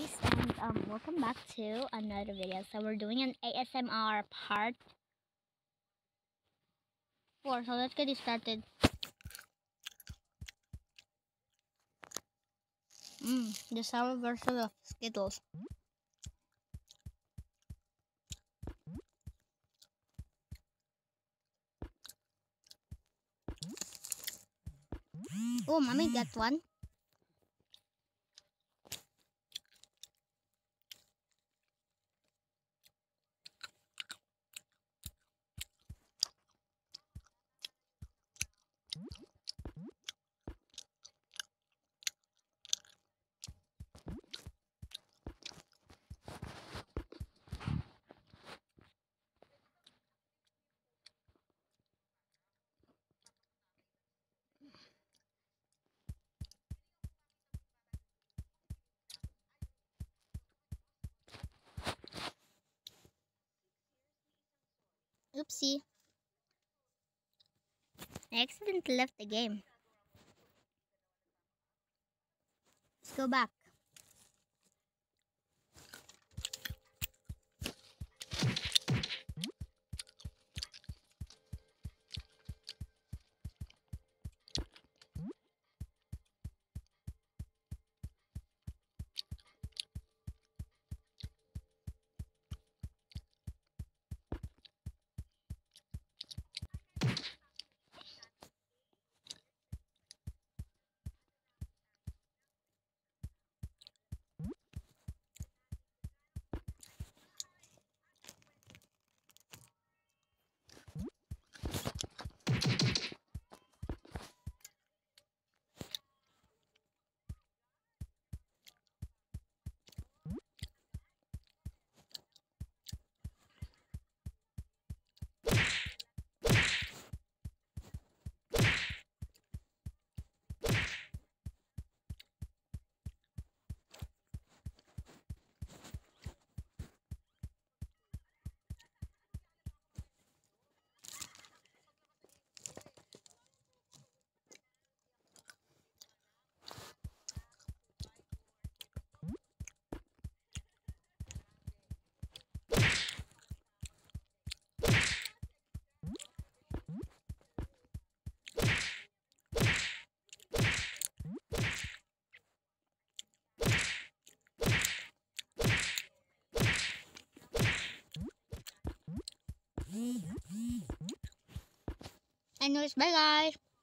guys, and welcome back to another video. So we're doing an ASMR part 4. So let's get it started. The sour version of Skittles. Oh, mommy got one. Oopsie. I accidentally left the game. Let's go back. Anyways, bye guys.